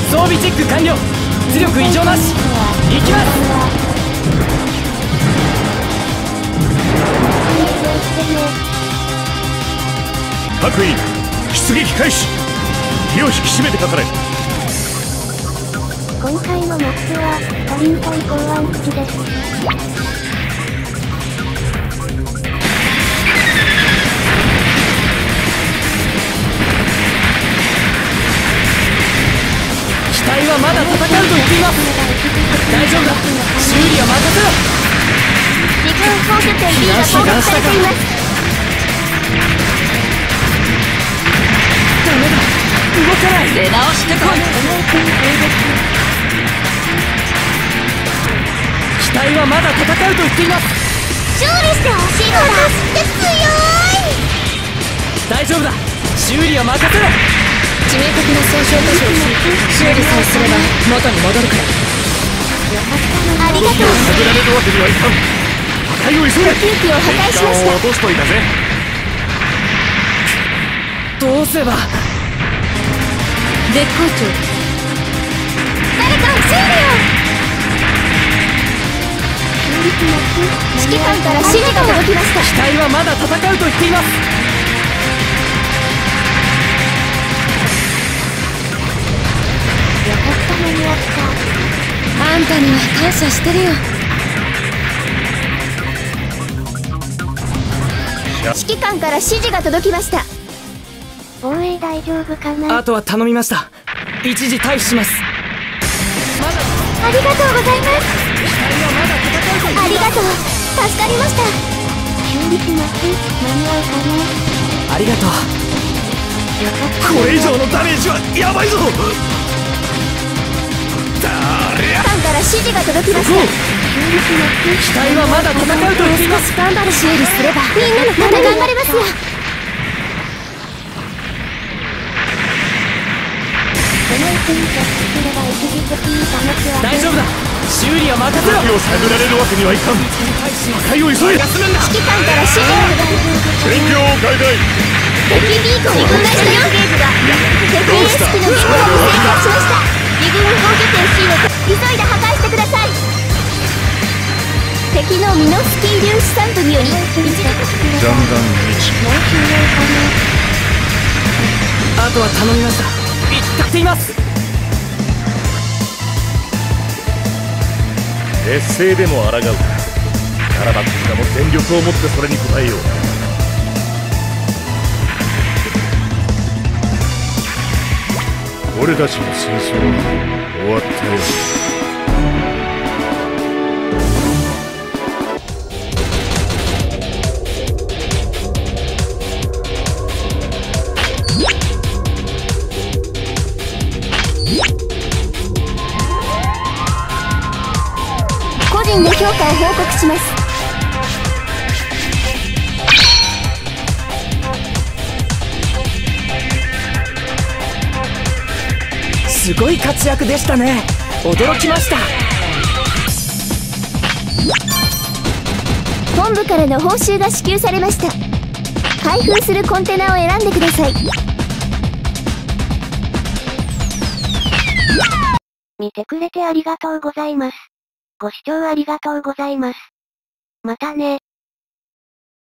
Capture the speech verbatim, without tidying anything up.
装備チェック完了。出力異常なし。行きます。 各員出撃開始。気を引き締めてかかれ。 今回のマップはトリントイ港湾基地です。 機体はまだ戦うと言っています。大丈夫だ、修理は任せろ。 自軍放射線 B が攻撃されています。 ダメだ、動かない。出直してこい。機体はまだ戦うと言っています。 勝利してほしいからって強い。 大丈夫だ、修理は任せろ。致命的な損傷箇所をし、修理さえすれば元に戻るから。 ありがとう。 探られるわけにはいかん。破壊を急げ。 空気を破壊しました。 落としといたぜ。 どうすれば。 絶好調。誰か修理を。指揮官から指示が届きました。 機体はまだ戦うと言っています。 よかった間に合った。 あんたには感謝してるよ。 指揮官から指示が届きました。防衛大丈夫かな。 あとは頼みました。一時退避します。まだ。 ありがとうございます。 機体はまだ戦うと言っています。 ありがとう、助かりました。修理します。間に合うかな。 ありがとう。 よかった。 これ以上のダメージはやばいぞ。 指揮官から指示が届きました。修理します。 機体はまだ戦うと言っています。 頑張る。修理すればみんなのため頑張れますよ。この位置に設置すれば一時的に保つわけ。 大丈夫だ、修理は任せろ。 敵を探られるわけにはいかん。破壊を急げ。 休むんだ。 指揮官から指示が戦況を開外。 敵ビーコンに分解したよ。ゲージが敵エース機の撃破に成功しました。自軍防御点 C を急いで破壊してください。敵のミノフスキー粒子散布により一時的にジャンダン日もう終了かな。 あとは頼みました。言っています。 劣勢でも抗うか。ならばこちらも全力をもってそれに応えよう。俺たちの戦争は終わったよ。 個人で評価を報告します。 すごい活躍でしたね。驚きました。 本部からの報酬が支給されました。開封するコンテナを選んでください。見てくれてありがとうございます。ご視聴ありがとうございます。またね。